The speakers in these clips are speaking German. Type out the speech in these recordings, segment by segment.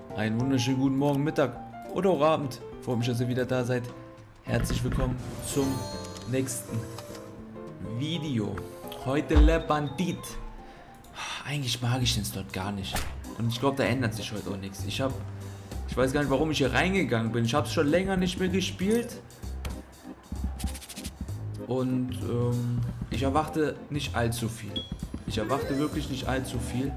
Einen wunderschönen guten Morgen, Mittag oder auch Abend. Freue mich, dass ihr wieder da seid. Herzlich willkommen zum nächsten Video. Heute Le Bandit. Eigentlich mag ich den Slot gar nicht. Und ich glaube, da ändert sich heute auch nichts. Ich weiß gar nicht, warum ich hier reingegangen bin. Ich habe es schon länger nicht mehr gespielt. Und ich erwarte nicht allzu viel. Ich erwarte wirklich nicht allzu viel.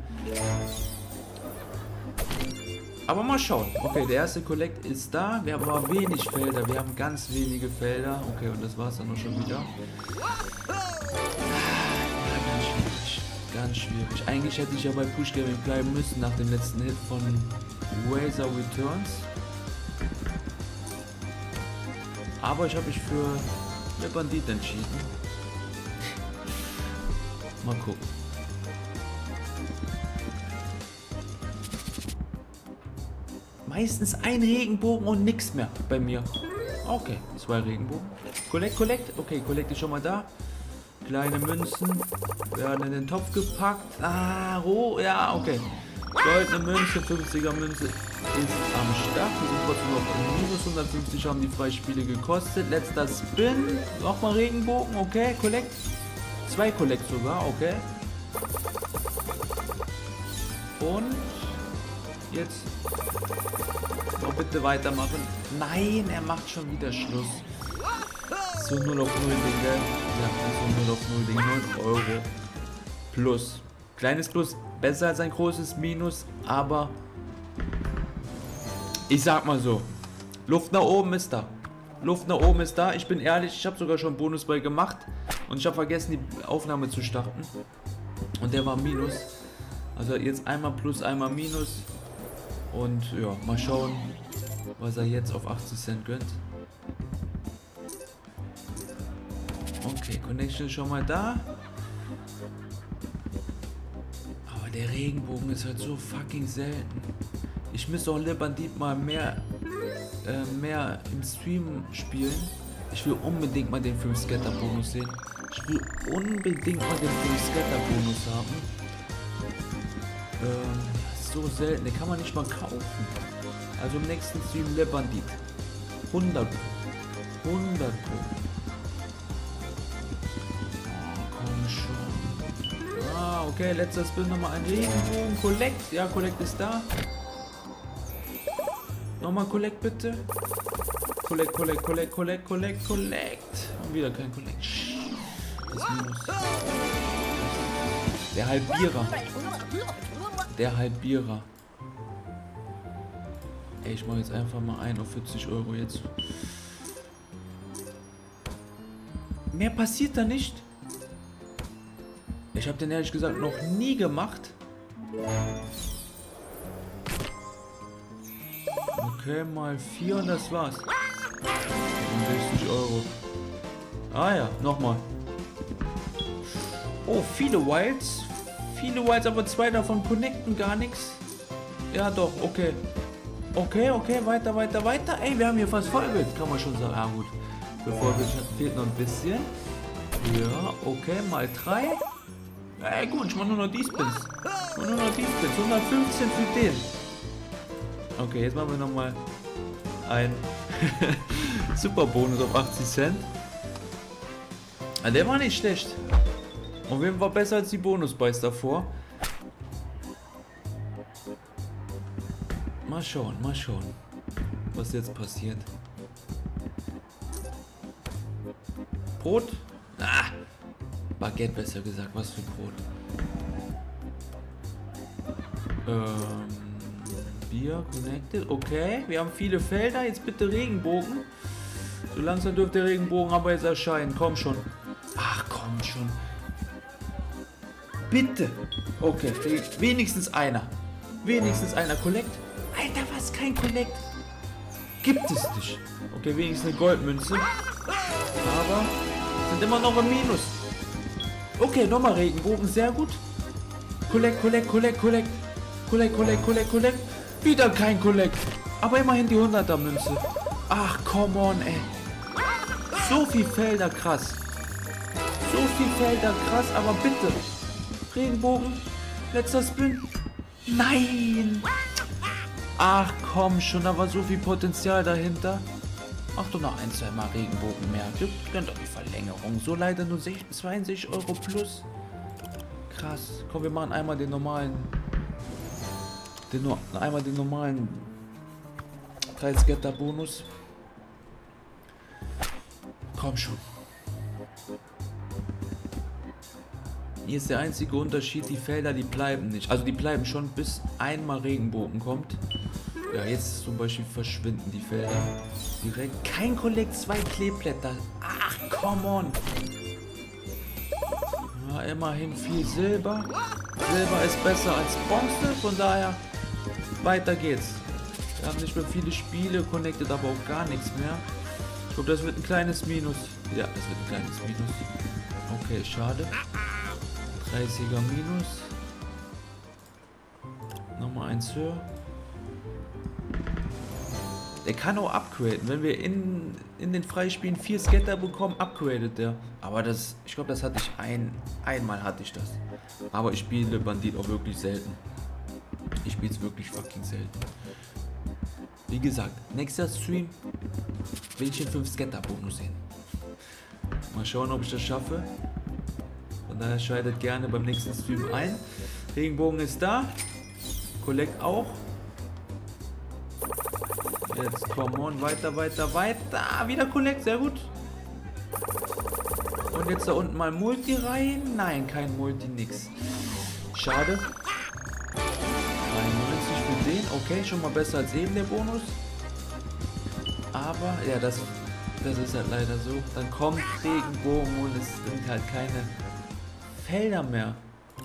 Aber mal schauen. Okay, der erste Collect ist da. Wir haben aber wenig Felder. Wir haben ganz wenige Felder. Okay, und das war es dann auch schon wieder. Ja, ganz schwierig. Ganz schwierig. Eigentlich hätte ich ja bei Push Gaming bleiben müssen nach dem letzten Hit von Razor Returns. Aber ich habe mich für Le Bandit entschieden. Mal gucken. Meistens ein Regenbogen und nichts mehr bei mir. Okay, 2 Regenbogen. Collect. Okay, Collect ist schon mal da. Kleine Münzen werden in den Topf gepackt. Ah, roh, ja, okay. Goldene Münze, 50er Münze ist am Start. Wir sind trotzdem noch im Minus. 150 haben die Freispiele gekostet. Letzter Spin. Nochmal Regenbogen, okay. Collect. 2 Collect sogar, okay. Und jetzt noch bitte weitermachen. Nein, er macht schon wieder Schluss. So 0 auf 0 Ding, gell? Ja, so 0 auf 0 Ding. 9 Euro. Plus. Kleines Plus. Besser als ein großes Minus. Aber ich sag mal so. Luft nach oben ist da. Luft nach oben ist da. Ich bin ehrlich, ich habe sogar schon Bonus bei gemacht. Und ich habe vergessen, die Aufnahme zu starten. Und der war Minus. Also jetzt einmal Plus, einmal Minus. Und ja, mal schauen, was er jetzt auf 80 Cent gönnt. Okay, Connection ist schon mal da. Aber der Regenbogen ist halt so fucking selten. Ich müsste auch Le Bandit mal mehr im Stream spielen. Ich will unbedingt mal den 5 Scatter Bonus sehen. Ich will unbedingt mal den 5 Scatter Bonus haben. So selten, den kann man nicht mal kaufen. Also im nächsten Stream Le Bandit. 100 Pro. 100 Pro. Oh, komm schon. Ah, okay, letzter Spin nochmal ein Regenbogen. Collect. Ja, Collect ist da. Nochmal Collect bitte. Collect. Und wieder kein Collect. Das Minus. Der Halbierer. Der Halbierer. Ey, ich mache jetzt einfach mal ein auf 40 Euro jetzt. Mehr passiert da nicht. Ich habe den ehrlich gesagt noch nie gemacht. Okay, mal 4 und das war's. 60 Euro. Ah ja, nochmal. Oh, viele Wilds. Viele Wilds, aber 2 davon connecten gar nichts. Ja doch, okay. Okay, weiter. Ey, wir haben hier fast Vollbild, kann man schon sagen. Ja gut, für Vollbild fehlt noch ein bisschen. Ja, okay, mal 3. Ey gut, ich mach nur noch die Spins. 115 für den. Okay, jetzt machen wir nochmal ein Super Bonus auf 80 Cent. Ah, der war nicht schlecht. Auf jeden Fall besser als die Bonus-Buys davor. Mal schauen, was jetzt passiert. Brot? Ah, Baguette besser gesagt, was für Brot. Bier, connected, okay. Wir haben viele Felder, jetzt bitte Regenbogen. So langsam dürfte der Regenbogen aber jetzt erscheinen, komm schon. Ach, komm schon. Bitte. Okay, wenigstens einer. Collect. Alter, was? Kein Collect? Gibt es nicht. Okay, wenigstens eine Goldmünze. Aber sind immer noch im Minus. Okay, nochmal Regenbogen. Sehr gut. Collect. Wieder kein Collect. Aber immerhin die 100er Münze. Ach, come on, ey. So viel Felder, krass. Aber bitte. Regenbogen. Letzter Spin. Nein. Ach komm schon, da war so viel Potenzial dahinter. Ach doch noch ein, zwei Mal Regenbogen mehr. Gönnt doch die Verlängerung. So leider nur 62 Euro plus. Krass. Komm, wir machen einmal den normalen. Einmal den normalen 30er Bonus. Komm schon. Hier ist der einzige Unterschied, die Felder, die bleiben nicht. Also die bleiben schon, bis einmal Regenbogen kommt. Ja, jetzt zum Beispiel verschwinden die Felder direkt. Kein Collect, 2 Kleeblätter. Ach, come on. Ja, immerhin viel Silber. Silber ist besser als Bronze, von daher weiter geht's. Wir haben nicht mehr viele Spiele, connected aber auch gar nichts mehr. Ich glaube, das wird ein kleines Minus. Ja, das wird ein kleines Minus. Okay, schade. 30er Minus. Nochmal eins höher. Der kann auch upgraden. Wenn wir in den Freispielen 4 Scatter bekommen, upgradet der. Aber das, ich glaube, das hatte ich einmal hatte ich das. Aber ich spiele Bandit auch wirklich selten. Ich spiele es wirklich fucking selten. Wie gesagt, nächster Stream will ich den 5 Scatter Bonus sehen. Mal schauen, ob ich das schaffe. Von daher schaltet gerne beim nächsten Stream ein. Regenbogen ist da. Collect auch. Jetzt come on, weiter, weiter, weiter. Wieder Collect, sehr gut. Und jetzt da unten mal Multi rein. Nein, kein Multi, nix. Schade. 93 für den. Okay, schon mal besser als eben der Bonus. Aber, ja, das ist halt leider so. Dann kommt Regenbogen und es sind halt keine Felder mehr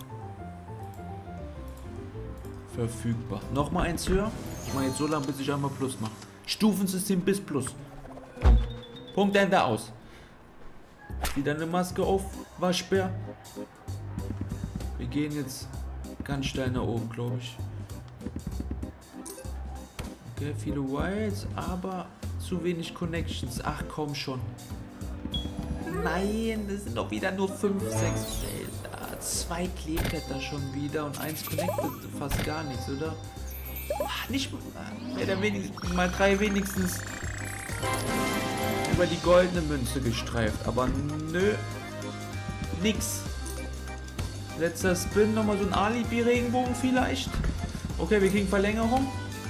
verfügbar. Nochmal eins höher. Ich mache jetzt so lange, bis ich einmal Plus mache. Stufensystem bis Plus. Punkt. Punkt, Ende, aus. Wieder eine Maske auf, Waschbär. Wir gehen jetzt ganz steil nach oben, glaube ich. Okay, viele Wilds, aber zu wenig Connections. Ach komm schon. Nein, das sind doch wieder nur 5, 6 Felder. 2 Kleeblätter schon wieder und 1 connected fast gar nichts, oder? Ach, nicht mal 3 wenigstens über die goldene Münze gestreift, aber nö, nix. Letzter Spin, nochmal so ein Alibi-Regenbogen vielleicht. Okay, wir kriegen Verlängerung.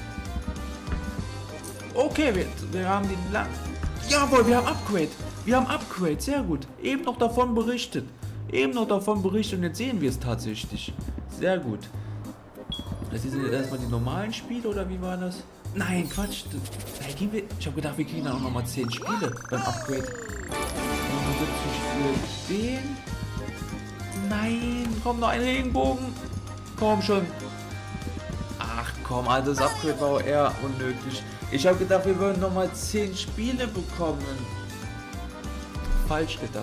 Okay, wir haben den lang. Jawohl, wir haben Upgrade. Wir haben Upgrade, sehr gut. Eben noch davon berichtet. Und jetzt sehen wir es tatsächlich. Sehr gut. Das sind jetzt erstmal die normalen Spiele, oder wie war das? Nein, Quatsch. Ich habe gedacht, wir kriegen dann auch nochmal 10 Spiele beim Upgrade. 79 für den. Nein, komm, noch ein Regenbogen. Komm schon. Ach komm, also das Upgrade war auch eher unnötig. Ich habe gedacht, wir würden nochmal 10 Spiele bekommen. Falsch gedacht.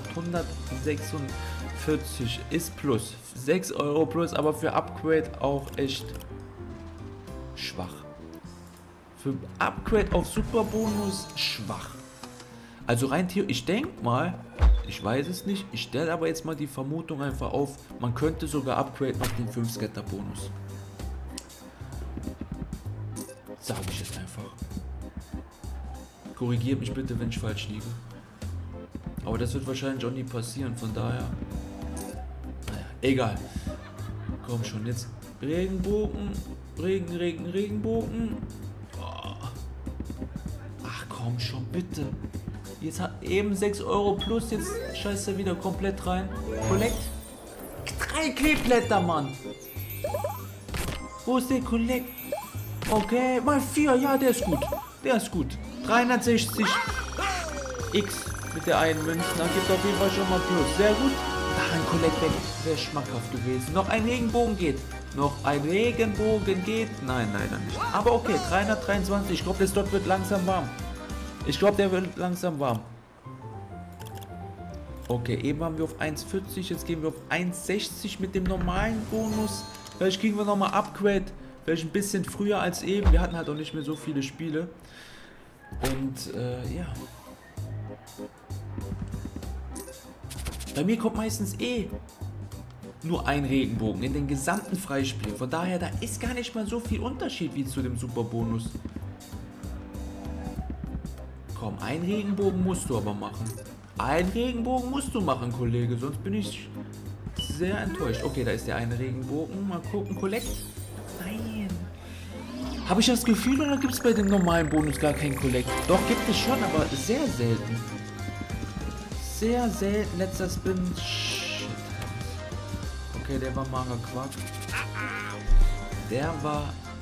146 ist plus. 6 Euro plus, aber für Upgrade auch echt schwach. Für Upgrade auf Superbonus schwach. Also rein theoretisch, ich denke mal, ich weiß es nicht, ich stelle aber jetzt mal die Vermutung einfach auf, man könnte sogar Upgrade auf den 5 Scatter Bonus. Sage ich jetzt einfach. Korrigiert mich bitte, wenn ich falsch liege. Aber das wird wahrscheinlich auch nie passieren, von daher. Naja, egal. Komm schon, jetzt Regenbogen. Regenbogen. Oh. Ach komm schon, bitte. Jetzt hat eben 6 Euro plus, jetzt scheißt er wieder komplett rein. Collect. 3 Kleeblätter, Mann. Wo ist der Collect? Okay, mal 4, ja, der ist gut. 360 X mit der einen Münze. Da gibt auf jeden Fall schon mal plus. Sehr gut. Ach, ein Collect weg. Wäre schmackhaft gewesen. Noch ein Regenbogen geht. Nein, leider nicht. Aber okay, 323. Ich glaube, der Slot wird langsam warm. Okay, eben haben wir auf 1,40. Jetzt gehen wir auf 1,60 mit dem normalen Bonus. Vielleicht kriegen wir nochmal Upgrade. Vielleicht ein bisschen früher als eben. Wir hatten halt auch nicht mehr so viele Spiele. Und ja. Bei mir kommt meistens nur ein Regenbogen in den gesamten Freispiel. Von daher, da ist gar nicht mal so viel Unterschied wie zu dem Superbonus. Komm, ein Regenbogen musst du aber machen. Ein Regenbogen musst du machen, Kollege, sonst bin ich sehr enttäuscht. Okay, da ist der eine Regenbogen. Mal gucken, Collect. Nein. Habe ich das Gefühl, oder gibt es bei dem normalen Bonus gar keinen Collect? Doch, gibt es schon, aber sehr selten. Sehr selten. Letzter Spin. Shit. Okay, der war mager Quark. Der war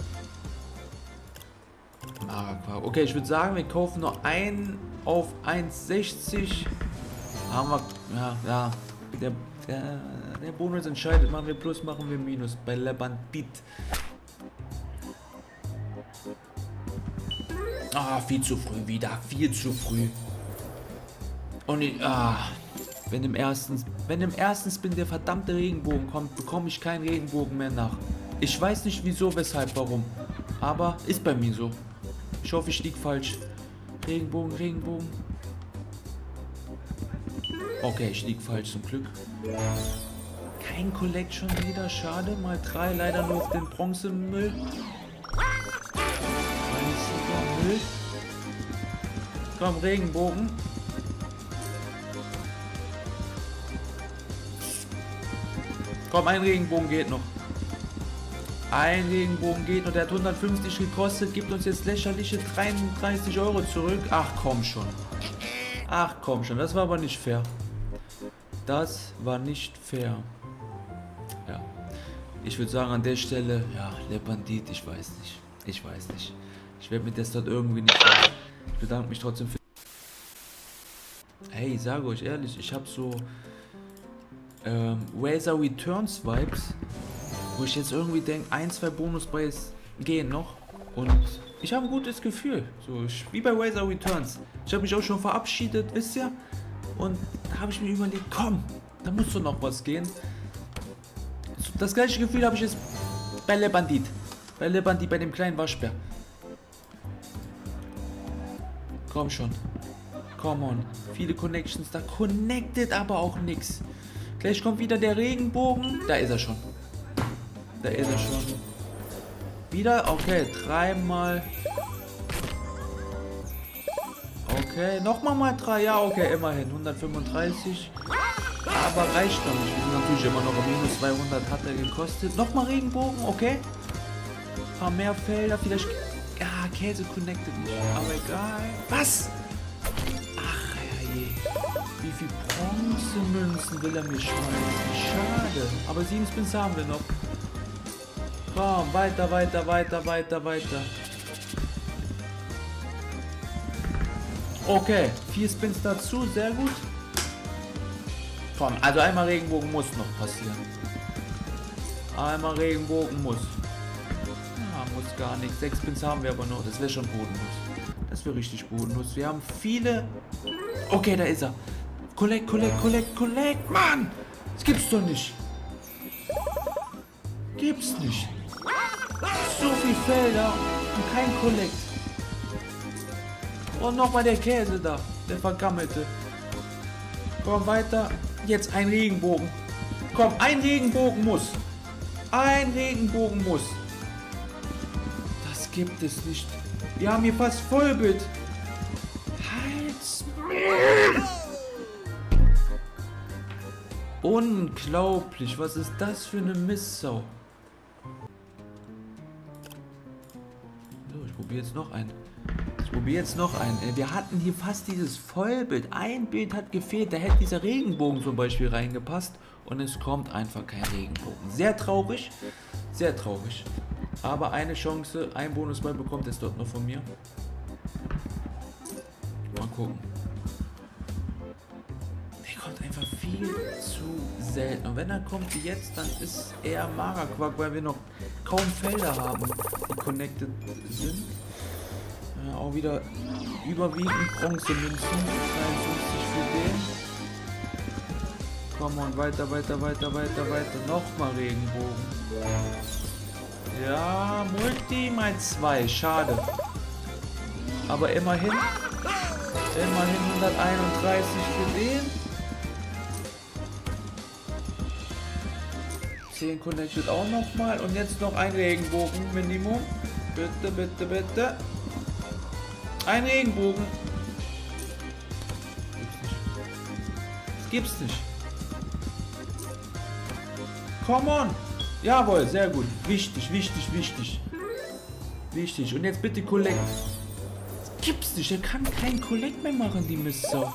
mager Quark. Okay, ich würde sagen, wir kaufen noch einen auf 1,60. Haben wir. Ja. Der Bonus entscheidet. Machen wir Plus, machen wir Minus. Bei Le Bandit. Ah, viel zu früh wieder. Viel zu früh. Und wenn im ersten Spin der verdammte Regenbogen kommt, bekomme ich keinen Regenbogen mehr nach. Ich weiß nicht wieso, weshalb, warum. Aber ist bei mir so. Ich hoffe, ich liege falsch. Regenbogen, Regenbogen. Okay, ich liege falsch zum Glück. Kein Collect schon wieder, schade. Mal 3, leider nur auf den Bronzemüll. Müll. Komm, Regenbogen. Komm, ein Regenbogen geht noch. Ein Regenbogen geht noch. Der hat 150 gekostet. Gibt uns jetzt lächerliche 33 € zurück. Ach, komm schon. Ach, komm schon. Das war aber nicht fair. Das war nicht fair. Ja. Ich würde sagen, an der Stelle, ja, Le Bandit, ich weiß nicht. Ich weiß nicht. Ich werde mit der Start irgendwie nicht sagen. Ich bedanke mich trotzdem für... Hey, ich sage euch ehrlich, ich habe so Razor Returns Vibes, wo ich jetzt irgendwie denke, 1, 2 Bonuspreis gehen noch und ich habe ein gutes Gefühl, so wie bei Razor Returns. Ich habe mich auch schon verabschiedet, wisst ihr, und da habe ich mir überlegt, komm, da muss doch noch was gehen. Das gleiche Gefühl habe ich jetzt bei Le Bandit, bei dem kleinen Waschbär. Komm schon. Come on. Viele Connections da. Connected aber auch nix. Gleich kommt wieder der Regenbogen. Da ist er schon. Da ist er schon. Wieder? Okay. 3 mal. Okay. Nochmal mal 3. Ja, okay. Immerhin. 135. Aber reicht noch nicht. Wir sind natürlich immer noch im Minus. 200 hat er gekostet. Nochmal Regenbogen. Okay. Ein paar mehr Felder. Vielleicht... Ja, Käse connected nicht. Aber egal. Was? Ach, herrje. Wie viel Bronzemünzen will er mir schmeißen? Schade. Aber 7 Spins haben wir noch. Komm, weiter, weiter, weiter, weiter, weiter. Okay, 4 Spins dazu. Sehr gut. Komm, also einmal Regenbogen muss noch passieren. Einmal Regenbogen muss. Muss gar nichts. 6 Spins haben wir aber noch. Das wäre schon bodenlos. Das wäre richtig bodenlos. Wir haben viele... Okay, da ist er. Collect, collect, collect, collect. Mann! Das gibt's doch nicht. Gibt's nicht. So viele Felder und kein Collect. Und nochmal der Käse da. Der vergammelte. Komm weiter. Jetzt ein Regenbogen. Komm, ein Regenbogen muss. Ein Regenbogen muss. Gibt es nicht. Wir haben hier fast Vollbild. Halt's. Unglaublich. Was ist das für eine Misssau? So, ich probiere jetzt noch einen. Wir hatten hier fast dieses Vollbild. Ein Bild hat gefehlt. Da hätte dieser Regenbogen zum Beispiel reingepasst. Und es kommt einfach kein Regenbogen. Sehr traurig. Sehr traurig. Aber eine Chance, ein Bonusball bekommt es dort noch von mir. Mal gucken. Der kommt einfach viel zu selten. Und wenn er kommt wie jetzt, dann ist er mager Quark, weil wir noch kaum Felder haben, die connected sind. Ja, auch wieder überwiegend Bronzemünzen. 53 für den. Komm on, weiter, weiter, weiter, weiter, weiter. Nochmal Regenbogen. Ja, Multi mal 2, schade. Aber immerhin 131 für den. 10 connected auch nochmal. Und jetzt noch ein Regenbogen Minimum. Bitte, bitte, bitte. Ein Regenbogen. Das gibt's nicht. Come on. Jawohl, sehr gut. Wichtig, wichtig, wichtig. Wichtig. Und jetzt bitte Collect. Das gibt's nicht. Er kann kein Collect mehr machen, die Mistsau.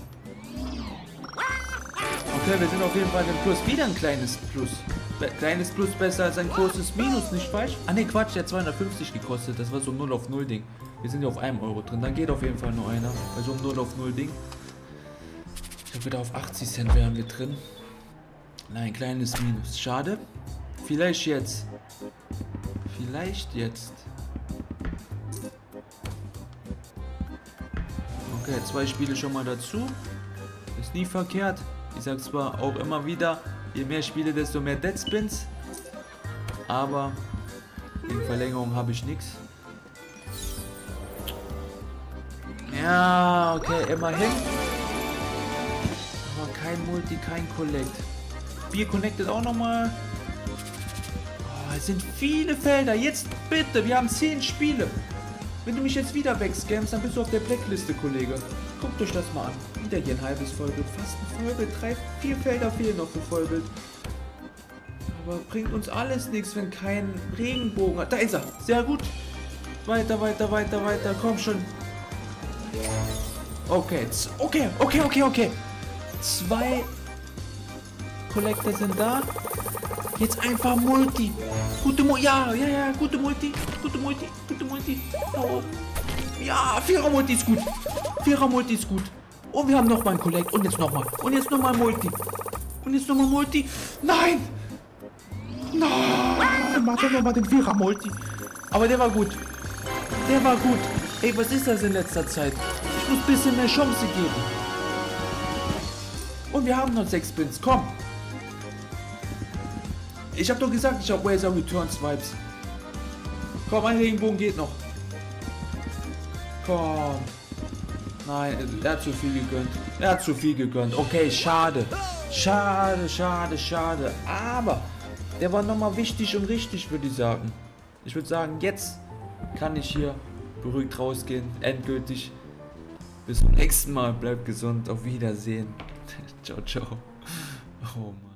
Okay, wir sind auf jeden Fall im Plus. Wieder ein kleines Plus. Kleines Plus besser als ein großes Minus, nicht falsch? Ah ne, Quatsch, der hat 250 gekostet. Das war so ein 0 auf 0 Ding. Wir sind ja auf 1 Euro drin. Dann geht auf jeden Fall nur einer. Bei so einem 0 auf 0 Ding. Ich glaube, wieder auf 80 Cent wären wir drin. Nein, kleines Minus. Schade. Vielleicht jetzt. Vielleicht jetzt. Okay, 2 Spiele schon mal dazu. Ist nie verkehrt. Ich sag zwar auch immer wieder, je mehr Spiele, desto mehr Deadspins. Aber in Verlängerung habe ich nichts. Ja, okay, immerhin. Aber kein Multi, kein Collect. Bier connected auch nochmal. Oh, es sind viele Felder. Jetzt bitte, wir haben 10 Spiele. Wenn du mich jetzt wieder wegscammst, dann bist du auf der Blackliste, Kollege. Guckt euch das mal an. Wieder hier ein halbes Vollbild, fast ein Vollbild. 3, 4 Felder fehlen noch für Vollbild. Aber bringt uns alles nichts, wenn kein Regenbogen hat. Da ist er. Sehr gut. Weiter, weiter, weiter, weiter. Komm schon. Okay, okay. 2 Collector sind da. Jetzt einfach Multi. Gute Multi. Ja, gute Multi. Gute Multi. Oh. Ja, 4er Multi ist gut. 4er Multi ist gut. Und wir haben nochmal einen Collect. Und jetzt nochmal. Und jetzt nochmal Multi. Und jetzt nochmal Multi. Nein! Nein! Mach doch nochmal den 4er Multi. Aber der war gut. Der war gut. Ey, was ist das in letzter Zeit? Ich muss ein bisschen mehr Chance geben. Und wir haben noch 6 Spins. Komm. Ich habe doch gesagt, ich habe Razor Returns Vibes. Komm, ein Regenbogen geht noch. Komm. Nein, er hat zu viel gegönnt. Er hat zu viel gegönnt. Okay, schade. Schade. Aber der war nochmal wichtig und richtig, würde ich sagen. Ich würde sagen, jetzt kann ich hier beruhigt rausgehen. Endgültig. Bis zum nächsten Mal. Bleibt gesund. Auf Wiedersehen. Ciao, ciao. Oh Mann.